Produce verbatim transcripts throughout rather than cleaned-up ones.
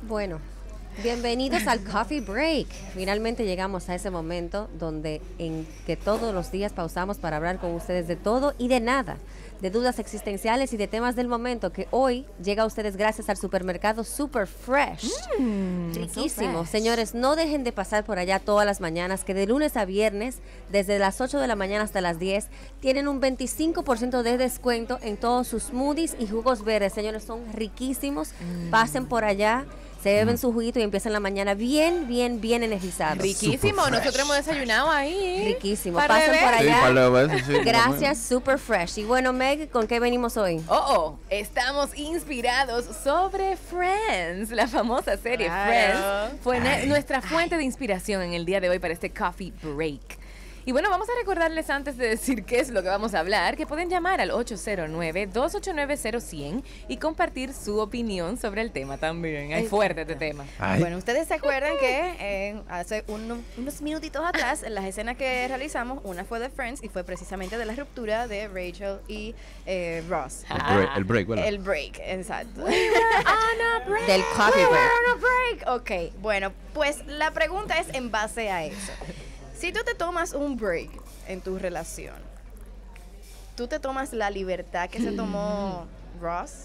Bueno, bienvenidos al Coffee Break. Finalmente llegamos a ese momento donde en que todos los días pausamos para hablar con ustedes de todo y de nada, de dudas existenciales y de temas del momento, que hoy llega a ustedes gracias al supermercado Super Fresh. Mm, Riquísimo. So fresh. Señores, no dejen de pasar por allá todas las mañanas, que de lunes a viernes, desde las ocho de la mañana hasta las diez, tienen un veinticinco por ciento de descuento en todos sus smoothies y jugos verdes. Señores, son riquísimos. Mm. Pasen por allá, se beben su juguito y empiezan la mañana bien, bien, bien energizados. Riquísimo, nosotros hemos desayunado ahí. Riquísimo, pasen por allá. Sí, para beber, sí, gracias, Super Fresh. Y bueno, Meg, ¿con qué venimos hoy? Oh, oh, estamos inspirados sobre Friends, la famosa serie claro. Friends. Fue Ay. nuestra fuente de inspiración en el día de hoy para este Coffee Break. Y bueno, vamos a recordarles antes de decir qué es lo que vamos a hablar, que pueden llamar al ocho cero nueve, dos ocho nueve, cero cien y compartir su opinión sobre el tema también. Hay fuerte este tema. Ay. Bueno, ustedes se acuerdan que eh, hace uno, unos minutitos atrás, en las escenas que realizamos, una fue de Friends y fue precisamente de la ruptura de Rachel y eh, Ross. El break, el break, ¿verdad? El break, exacto. We were on a break. Del coffee break. We were on a break. Ok, bueno, pues la pregunta es en base a eso. Si tú te tomas un break en tu relación, ¿tú te tomas la libertad que se tomó Ross?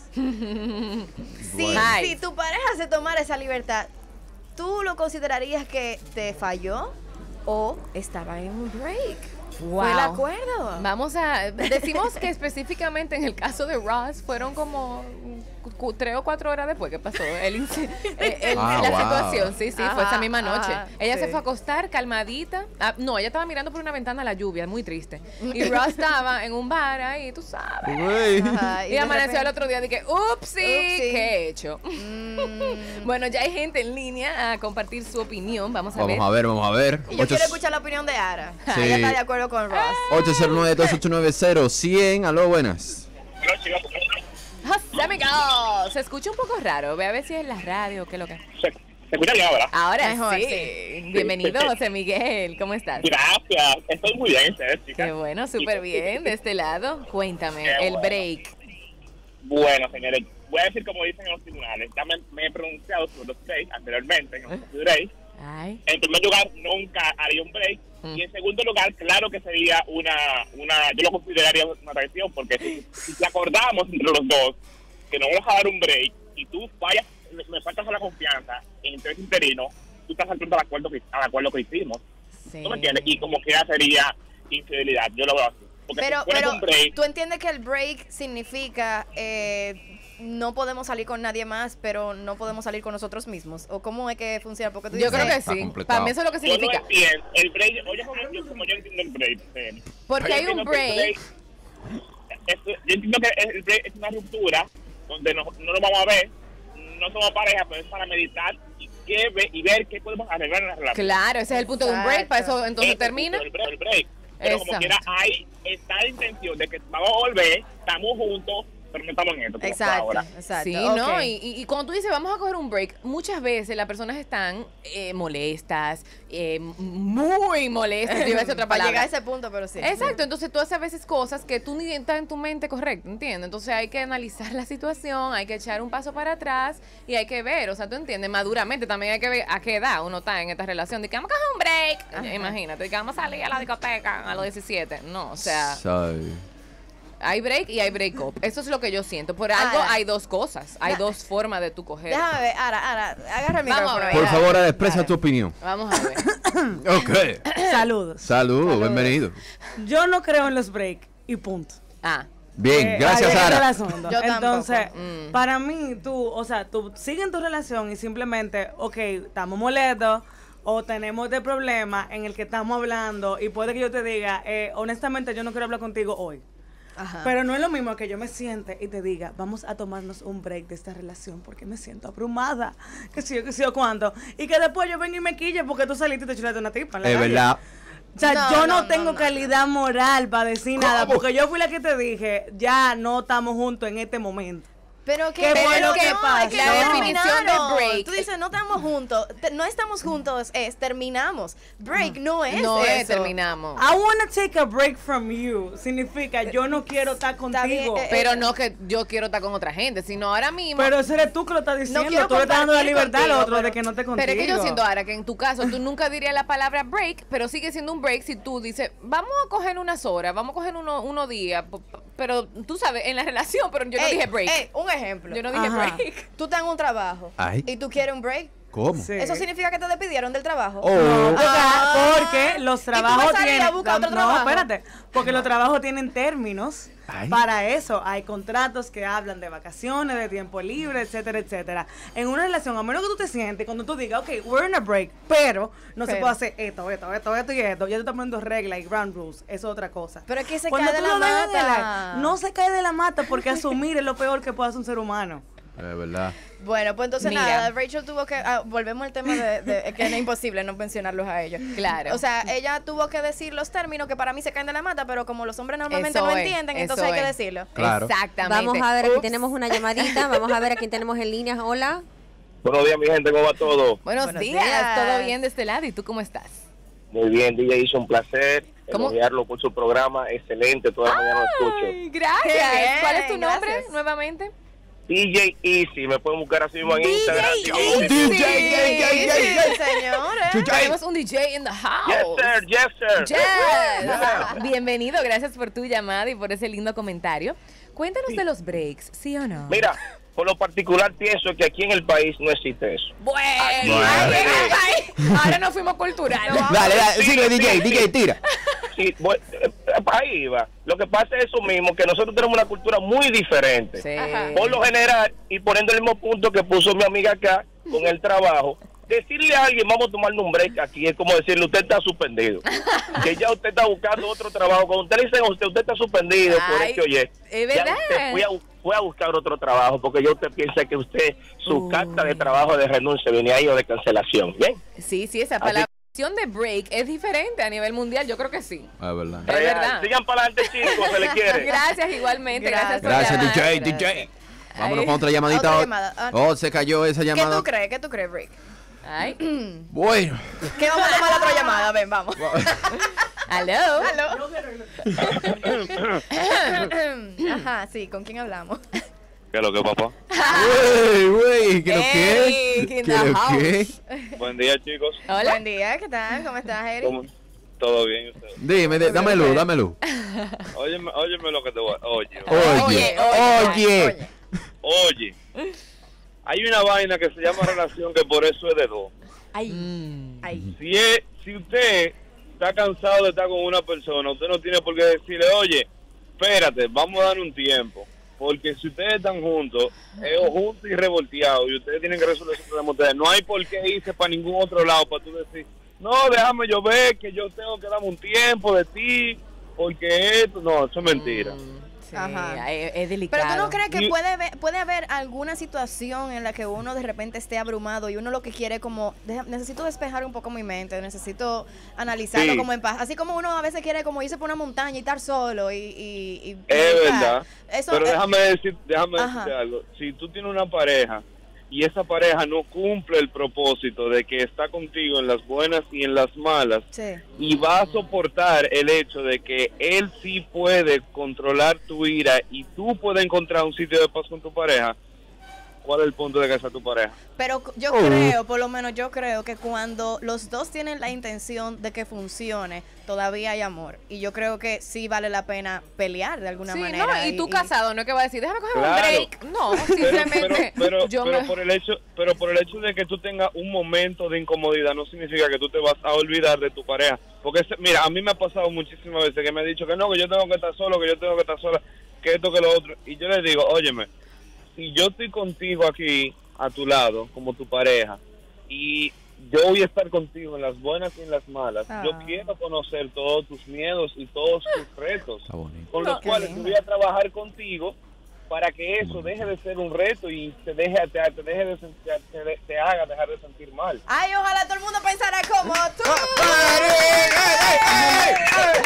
si, si tu pareja se tomara esa libertad, ¿tú lo considerarías que te falló o estaba en un break? Wow. ¿Fue el acuerdo? Vamos a... Decimos que específicamente en el caso de Ross fueron como tres o cuatro horas después que pasó el, el, el, ah, la wow. situación. Sí, sí, ajá, fue esa misma noche. Ajá, ella sí. se fue a acostar calmadita. Ah, no, ella estaba mirando por una ventana a la lluvia, muy triste. Y Ross estaba en un bar ahí, tú sabes. Ajá, y, y amaneció el otro día, dije, upsi, ¿qué he hecho? Mm. Bueno, ya hay gente en línea a compartir su opinión. Vamos a vamos ver. Vamos a ver, vamos a ver. Y yo Ocho... quiero escuchar la opinión de Ara. Sí. Ella está de acuerdo con Ross. ocho cero nueve, dos ocho nueve, cero cien. Aló, buenas. José Miguel, se escucha un poco raro. Ve a ver si es la radio o qué es lo que. Se, se escucha bien ahora. Ahora Mejor, sí. sí. Bienvenido, José Miguel. ¿Cómo estás? Gracias. Estoy muy bien, ustedes, chicas. Qué bueno, súper bien. De este lado, cuéntame, Qué el bueno. break. Bueno, señores, voy a decir como dicen en los tribunales. Ya me, me he pronunciado sobre los breaks anteriormente en los breaks. Ay. En primer lugar, nunca haría un break. Mm. Y en segundo lugar, claro que sería una, una yo lo consideraría una traición, porque si, si acordamos entre los dos que no vamos a dar un break y tú fallas, me, me faltas a la confianza en interés interino, tú estás al al acuerdo que, al acuerdo que hicimos. Sí. ¿No me entiendes? Y como que ya sería infidelidad, yo lo veo así. Porque pero si pero un break, tú entiendes que el break significa eh, no podemos salir con nadie más, pero no podemos salir con nosotros mismos, o cómo es que funciona, porque tú yo dices, creo que sí, para mí eso es lo que significa. Yo no entiendo el break, oye, como yo, como yo entiendo el break, eh, porque hay un break, break es, yo entiendo que el break es una ruptura donde no, no nos vamos a ver, no somos pareja, pero es para meditar y, que, y ver qué podemos arreglar en la relación. Claro, ese es el punto. Exacto. De un break, para eso entonces ese termina el break, el break. Pero Exacto. como quiera, hay está la intención de que vamos a volver, estamos juntos, pero no estamos en esto. Exacto, ahora. exacto. Sí, okay. ¿no? Y, y, y cuando tú dices, vamos a coger un break, muchas veces las personas están eh, molestas, eh, muy molestas, yo iba a decir otra palabra. Para llegar a ese punto, pero sí. Exacto, entonces tú haces a veces cosas que tú ni estás en tu mente correcto, ¿entiendes? Entonces hay que analizar la situación, hay que echar un paso para atrás y hay que ver, o sea, tú entiendes, maduramente también hay que ver a qué edad uno está en esta relación, de que vamos a coger un break, Ajá. imagínate, de que vamos a salir a la discoteca a los diecisiete, no, o sea... Sorry. Hay break y hay break up. Eso es lo que yo siento. Por algo Ara. hay dos cosas. Hay no. dos formas de tu coger. Déjame ver, Ara, Ara, agarra el micrófono. Por favor, Ara, expresa Ara. tu opinión. Vamos a ver. Ok. Saludos. Saludos, bienvenido. Yo no creo en los break y punto. Ah. Bien, eh, gracias, Ara. Yo Entonces, mm. para mí, tú, o sea, tú sigues en tu relación y simplemente, ok, estamos molestos o tenemos este problema en el que estamos hablando y puede que yo te diga, eh, honestamente, yo no quiero hablar contigo hoy. Ajá. Pero no es lo mismo que yo me siente y te diga, vamos a tomarnos un break de esta relación porque me siento abrumada, que si yo, que si yo cuánto, y que después yo venga y me quille porque tú saliste y te chulaste una tipa. Es verdad. O sea, no, yo no, no tengo no, no. calidad moral para decir ¿Cómo? nada, porque yo fui la que te dije, ya no estamos juntos en este momento. Pero que, ¿Qué fue pero lo que no, pasa? es que La no definición de terminaron. break. Tú dices, no estamos juntos. Te- no estamos juntos, es terminamos. Break no es No eso. es, terminamos. I wanna take a break from you. Significa yo no quiero estar Está bien, contigo. eh, Pero no que yo quiero estar con otra gente, sino ahora mismo. Pero ese eres tú que lo estás diciendo. quiero Tú le estás dando la compartir libertad al contigo, otro de pero- que no te contigo. Pero es que yo siento ahora que en tu caso tú nunca dirías la palabra break, pero sigue siendo un break si tú dices, vamos a coger unas horas, vamos a coger uno- unos días, p- p- pero tú sabes, en la relación, pero yo no Ey, dije break. ey, un ejemplo. Yo no dije Ajá. break. Tú estás en un trabajo Ay. y tú quieres un break. ¿Cómo? Sí. ¿Eso significa que te despidieron del trabajo? Oh. No, porque, Ah. porque los ¿Y tú vas trabajos a salir a tienen. buscar otro no, trabajo? espérate. Porque los trabajos tienen términos. Ay. Para eso hay contratos que hablan de vacaciones, de tiempo libre, etcétera, etcétera. En una relación, a menos que tú te sientes, cuando tú digas, ok, we're in a break, pero no se Pero. puede hacer esto, esto, esto, esto y esto, ya te estás poniendo reglas y ground rules, eso es otra cosa. Pero es que se Cuando cae de tú la lo dejas de mata. la- no se cae de la mata porque asumir es lo peor que puede hacer un ser humano. Es verdad. Bueno, pues entonces Mira. nada, Rachel tuvo que, ah, volvemos al tema de, de- que era imposible no mencionarlos a ellos. Claro. O sea, ella tuvo que decir los términos que para mí se caen de la mata, pero como los hombres normalmente Eso no es, entienden, eso entonces hay que es. decirlo. Claro. Exactamente. Vamos a ver, aquí Ups. tenemos una llamadita. Vamos a ver a quién tenemos en línea. Hola. Buenos días, mi gente, ¿cómo va todo? Buenos, Buenos días. días. ¿Todo bien de este lado? ¿Y tú cómo estás? Muy bien, D J, hizo un placer ¿Cómo? elogiarlo por su programa, excelente, toda la mañana lo escucho. Ay, gracias. Qué bien, ¿Cuál es tu nombre gracias. nuevamente? D J Easy, me pueden buscar así mismo en D J Instagram. Easy. D J, Sí, Sí, señores. Tenemos un D J in the Yes, house. sir, yes, sir. Yes. Bienvenido, gracias por tu llamada y por ese lindo comentario. Cuéntanos de los breaks, ¿sí o no? Mira, por lo particular pienso que aquí en el país no existe eso. Bueno, Bueno. ay, ay, ay. Ahora nos fuimos culturales. Dale, dale, sigue D J, D J, tira. Sí, bueno, eh, ahí va. Lo que pasa es eso mismo, que nosotros tenemos una cultura muy diferente. Sí. Ajá. Por lo general, y poniendo el mismo punto que puso mi amiga acá con el trabajo, decirle a alguien, vamos a tomarle un break aquí, es como decirle, usted está suspendido. Que ya usted está buscando otro trabajo. Cuando usted le dicen a usted, usted está suspendido por Ay, este oye. es Ya verdad. usted fue a, fue a buscar otro trabajo, porque ya usted piensa que usted, su Uy. carta de trabajo de renuncia venía ahí o de cancelación. Bien. Sí, sí, esa Así- palabra de break es diferente a nivel mundial, yo creo que sí. Es verdad. Es Real. verdad. Sigan para adelante, chicos, se le quiere. Gracias igualmente, gracias, por Gracias, llamar. D J, D J. Vámonos Ay. con otra llamadita. Otra llamada. Ah. Oh, se cayó esa ¿Qué llamada. tú crees? ¿Qué tú crees, Rick? Ay. Bueno. ¿Qué vamos a tomar la otra llamada? Ven, vamos. Aló. Ajá, sí, ¿con quién hablamos? ¿Qué es lo que, papá? Güey, güey, ¿qué lo Hey, que? in ¿Qué the lo house. que? Buen día, chicos. Hola. Buen día, ¿qué tal? ¿Cómo estás, Eric? ¿Cómo? ¿Todo bien usted? Dime, de- dame luz, dame luz. Óyeme, óyeme lo que te voy a... Oye, Oye, oye, oye. oye. Hay una vaina que se llama relación que por eso es de dos. Ay, Mm. ay. Si, es, si usted está cansado de estar con una persona, usted no tiene por qué decirle, oye, espérate, vamos a dar un tiempo. Porque si ustedes están juntos, eh, o juntos y revolteados, y ustedes tienen que resolver su problema ustedes, no hay por qué irse para ningún otro lado para tú decir, no, déjame yo ver que yo tengo que darme un tiempo de ti, porque esto, no, eso es mentira. Sí, Ajá. es, es delicado. Pero tú no crees que Y- puede haber, puede haber alguna situación en la que uno de repente esté abrumado y uno lo que quiere como, deja- necesito despejar un poco mi mente, necesito analizarlo Sí. como en paz. Así como uno a veces quiere como irse por una montaña y estar solo y... y, y Es meditar. verdad. Eso, Pero eh, déjame decir, déjame Ajá. decirte algo. Si tú tienes una pareja y esa pareja no cumple el propósito de que está contigo en las buenas y en las malas, sí. y va a soportar el hecho de que él sí puede controlar tu ira y tú puedes encontrar un sitio de paz con tu pareja, ¿cuál es el punto de que sea tu pareja? Pero c- yo Oh. creo, por lo menos yo creo que cuando los dos tienen la intención de que funcione, todavía hay amor. Y yo creo que sí vale la pena pelear de alguna Sí, manera. no, y tú casado, no es que va a decir, déjame coger Claro. un break. No, Pero, simplemente pero, pero, yo pero me... por el hecho, pero por el hecho de que tú tengas un momento de incomodidad no significa que tú te vas a olvidar de tu pareja. Porque ese- mira, a mí me ha pasado muchísimas veces que me ha dicho que no, que yo tengo que estar solo, que yo tengo que estar sola, que esto, que lo otro. Y yo le digo, óyeme, si yo estoy contigo aquí a tu lado como tu pareja y yo voy a estar contigo en las buenas y en las malas, Ah. yo quiero conocer todos tus miedos y todos tus retos, Está bonito. con No, los qué cuales lindo. yo voy a trabajar contigo para que eso deje de ser un reto y te deje te, te deje de sentir, te, de- te haga dejar de sentir mal. Ay, ojalá todo el mundo pensara como tú.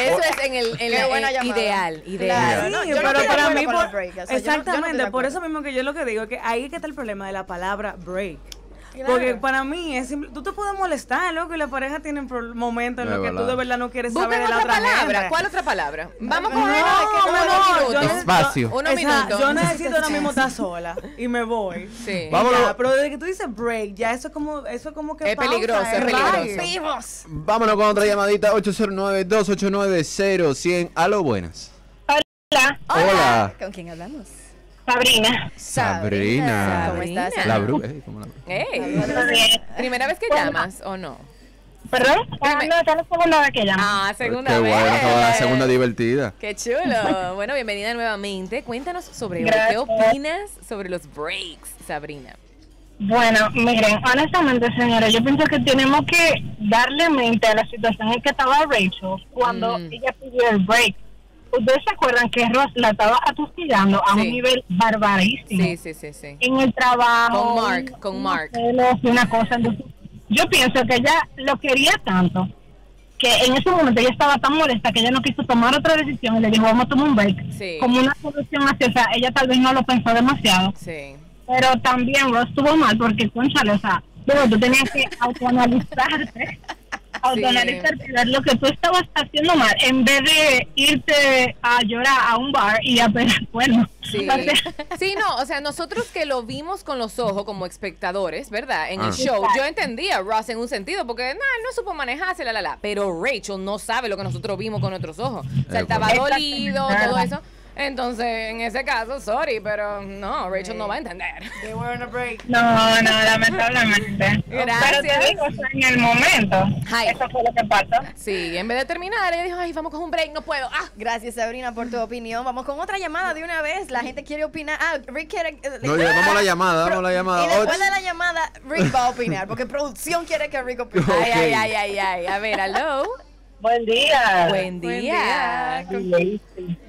Eso es en el, en Qué la- buena eh, llamada. ideal, Claro, ideal. no, Sí, yo no pero estoy de para acuerdo mí, con por- los break, o sea, yo no- yo no estoy exactamente, de por acuerdo. eso mismo que yo lo que digo, que ahí es que está el problema de la palabra break. Claro. Porque para mí es simple, tú te puedes molestar, loco, y la pareja tiene pro- momentos en Es los que tú verdad. de verdad no quieres saber Busquen de la otra otra palabra. gente. ¿Cuál otra palabra? Vamos a No, coger no, como no, unos yo minutos. ne- Espacio. Unos Esa- minutos. Yo necesito ahora mismo estar sola y me voy. Sí. Y Vámonos. ya, pero desde que tú dices break, ya eso es como, eso es como que Es pausa, peligroso, es bye. peligroso. ¡Vivos! Vámonos con otra llamadita. ocho cero nueve, dos ocho nueve, cero cien. Aló, buenas. Hola, Hola. ¿Con quién hablamos? Sabrina. Sabrina. ¿Cómo estás? Sabrina. La bruja. eh, ¿cómo la bruja? Ey, Todo bien. ¿primera vez que llamas o no? ¿Perdón? Ah, Dime. no, esta es la segunda vez que llamo. Ah, segunda Qué vez. bueno, esta va la segunda divertida. Qué chulo. Bueno, bienvenida nuevamente. Cuéntanos sobre Gracias. qué opinas sobre los breaks, Sabrina. Bueno, miren, honestamente, señores, yo pienso que tenemos que darle mente a la situación en que estaba Rachel cuando Mm. ella pidió el break. ¿Ustedes se acuerdan que Ross la estaba atostigando a Sí. un nivel barbarísimo? Sí, sí, sí, sí. En el trabajo. Con Mark, con unos Mark. celos y una cosa. Entonces, yo pienso que ella lo quería tanto que en ese momento ella estaba tan molesta que ella no quiso tomar otra decisión y le dijo, vamos a tomar un break. Sí. Como una solución hacia, o sea, ella tal vez no lo pensó demasiado. Sí. Pero también Ross estuvo mal porque, conchale, o sea, pero tú tenías que autoanalizarte, autoanalizarte y ver lo que tú estabas haciendo mal, en vez de irte a llorar a un bar y a pegar cuernos. Sí. O sea, Sí, no, o sea, nosotros que lo vimos con los ojos como espectadores, ¿verdad? En el Ah. show, yo entendía a Ross en un sentido, porque nah, él no supo manejarse, la, la, la. Pero Rachel no sabe lo que nosotros vimos con nuestros ojos. O sea, él estaba dolido, todo eso. Entonces, en ese caso, sorry, pero no, Rachel no va a entender. They were on a break. No, no, lamentablemente. Gracias. Pero te digo, o sea, en el momento, Ay. eso fue lo que pasó. Sí, en vez de terminar, ella dijo, ay, vamos con un break, no puedo. Ah, Gracias, Sabrina, por tu opinión. Vamos con otra llamada de una vez. La gente quiere opinar. Ah, Rick quiere... eh, No, ya, damos la llamada, damos la llamada. Y después Ocho- de la llamada, Rick va a opinar, porque producción quiere que Rick opine. Ok. ay, ay, ay, ay, ay. A ver, hello. Buen día. Buen día. Lazy.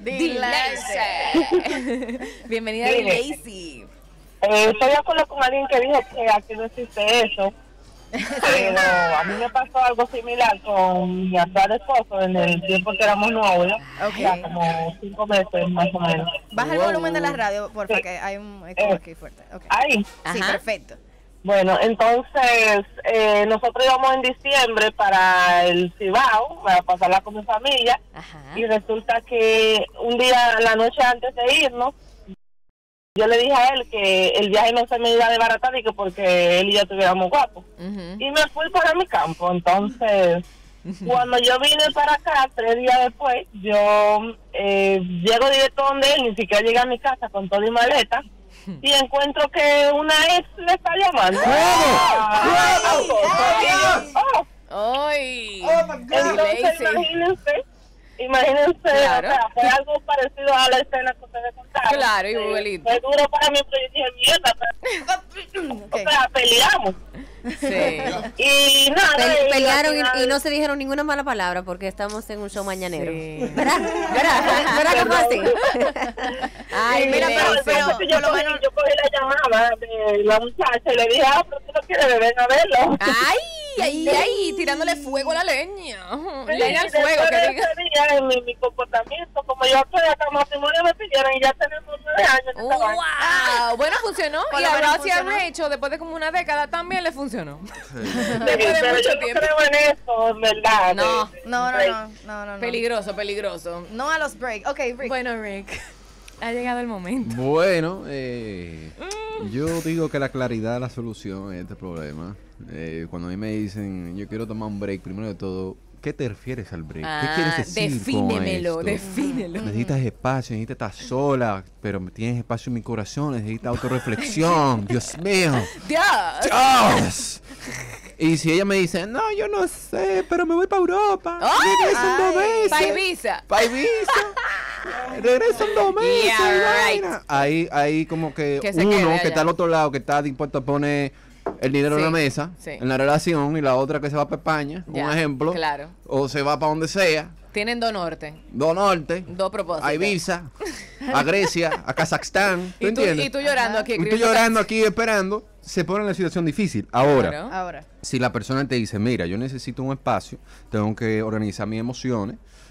Dilace. Bienvenida a Mire. Lazy. Eh, estoy de acuerdo con alguien que dijo que aquí no existe eso. Pero a mí me pasó algo similar con mi actual esposo en el tiempo que éramos novios. Ok. O sea, como cinco meses más o menos. Baja el Wow. volumen de la radio, porfa, Sí. que hay un eco Eh. aquí fuerte. Okay. Ahí. Sí, Ajá. perfecto. Bueno, entonces eh, nosotros íbamos en diciembre para el Cibao, para pasarla con mi familia. Ajá. Y resulta que un día, la noche antes de irnos, yo le dije a él que el viaje no se me iba a desbaratar y que porque él y yo estuviéramos guapos. Ujú. Y me fui para mi campo. Entonces, cuando yo vine para acá, tres días después, yo eh, llego directo donde él, ni siquiera llegué a mi casa con todo y maleta, y encuentro que una ex le está llamando. Ah, ¡Ay! y yo, oh, ¡Ay! entonces, Lazy. imagínense, imagínense, Claro. o sea, fue algo parecido a la escena que ustedes contaron. Claro, Eh, igualito. Fue duro para mí, pero yo dije, mierda, pero, Ok. o sea, peleamos. Sí. Y nada. Pe- y pelearon al y, final- y no se dijeron ninguna mala palabra porque estamos en un show mañanero. Sí. ¿Verdad? ¿Verdad? ¿Verdad que fue así? Ay, Sí, mira, pero, pero, pero, pero, yo, cogí, yo cogí la llamada de la muchacha y le dije, ah, pero tú no quieres beber a verlo. ay, ay, ay, tirándole fuego a la leña. Sí, Leña al después fuego, de que diga. ese día, en mi, mi comportamiento, como yo estoy acá matrimonio me pidieron y ya tenemos nueve años. en esta vaina. Wow, bueno, funcionó. Por Y lo a menos Ross y a funcionó. Rachel, después de como una década, también le funcionó. Sí, Después de pero mucho yo no tiempo. creo en eso, en verdad. No. de- No, no, de- no, no, no, no. Peligroso, peligroso. No a los break. Ok, Rick. Bueno, Rick, ha llegado el momento. Bueno, eh, yo digo que la claridad es la solución a este problema. Eh, cuando a mí me dicen, yo quiero tomar un break, primero de todo, ¿qué te refieres al break? ¿Qué quieres decir defínemelo, con esto? defínelo. Necesitas espacio, necesitas estar sola, pero tienes espacio en mi corazón, necesitas autorreflexión. Dios mío. Dios. Dios. Y si ella me dice, no, yo no sé, pero me voy para Europa. ¡Ay! Regreso en dos meses. Pa' Ibiza. Pa' Ibiza. Regreso en dos meses. Yeah, y right. vaina. Ahí, ahí como que, Que se uno quede que allá. está al otro lado, que está dispuesto a poner el dinero Sí, en la mesa, sí. en la relación, y la otra que se va para España, Ya, un ejemplo. claro. O se va para donde sea, Tienen dos norte, do norte, dos propósitos. a Ibiza, a Grecia, a Kazajstán. ¿Tú Y tú, entiendes? y tú llorando aquí. Y tú escribiendo llorando aquí esperando, se pone en la situación difícil. Ahora, Claro. Ahora. si la persona te dice, mira, yo necesito un espacio, tengo que organizar mis emociones,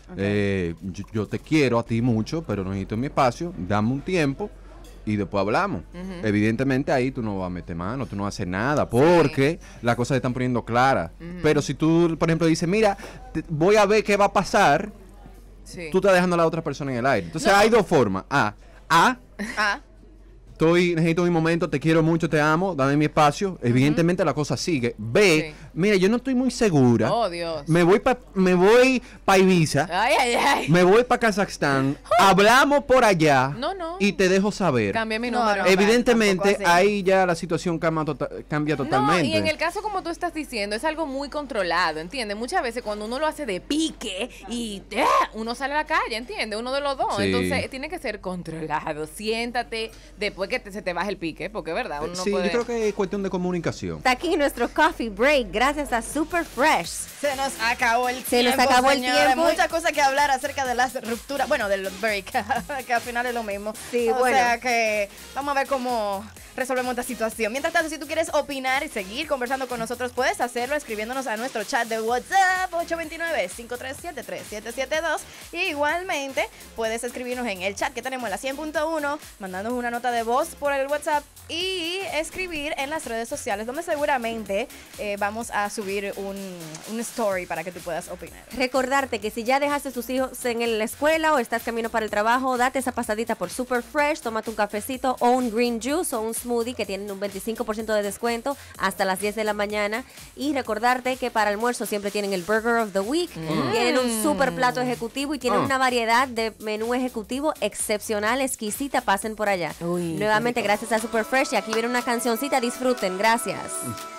Okay. Eh, yo, yo te quiero a ti mucho, pero necesito mi espacio, dame un tiempo y después hablamos. Uh-huh. Evidentemente ahí tú no vas a meter mano, tú no vas a hacer nada, porque sí. las cosas se están poniendo claras. Uh-huh. Pero si tú, por ejemplo, dices, mira, te, voy a ver qué va a pasar, sí. tú estás dejando a la otra persona en el aire. Entonces no. hay dos formas. A, A, A. Estoy, necesito mi momento, te quiero mucho, te amo, dame mi espacio. Uh-huh. Evidentemente la cosa sigue. B, sí. mira, yo no estoy muy segura. Oh, Dios. Me voy para me voy pa Ibiza. Ay, ay, ay. Me voy para Kazajstán. Hablamos por allá. No, no. Y te dejo saber. Cambia mi número. No, Evidentemente, ahí ya la situación cambia, tota cambia totalmente. No, y en el caso como tú estás diciendo, es algo muy controlado, ¿entiendes? Muchas veces cuando uno lo hace de pique y ¡ah! uno sale a la calle, ¿entiendes? Uno de los dos. Sí. Entonces, tiene que ser controlado. Siéntate después que te, se te baje el pique, porque verdad, uno no sí, puede... yo creo que es cuestión de comunicación. Está aquí nuestro coffee break, gracias a Super Fresh. Se nos acabó el se tiempo, Se nos acabó señora. el tiempo. Muchas cosas que hablar acerca de las rupturas, bueno, del break, que al final es lo mismo. Sí, o bueno. sea que vamos a ver cómo resolvemos esta situación. Mientras tanto, si tú quieres opinar y seguir conversando con nosotros, puedes hacerlo escribiéndonos a nuestro chat de WhatsApp ocho dos nueve, cinco tres siete, tres siete siete dos. Y igualmente puedes escribirnos en el chat que tenemos en la cien punto uno, mandándonos una nota de voz por el WhatsApp y escribir en las redes sociales, donde seguramente eh, vamos a subir un, un story para que tú puedas opinar. Recordarte que si ya dejaste a tus hijos en la escuela o estás camino para el trabajo, date esa pasadita por Super Fresh, tómate un cafecito o un green juice o un smoothie que tienen un veinticinco por ciento de descuento hasta las diez de la mañana. Y recordarte que para almuerzo siempre tienen el Burger of the Week, mm. tienen un super plato ejecutivo y tienen oh. una variedad de menú ejecutivo excepcional, exquisita. Pasen por allá. Uy, nuevamente gracias a Super Fresh y aquí viene una cancioncita, disfruten, gracias.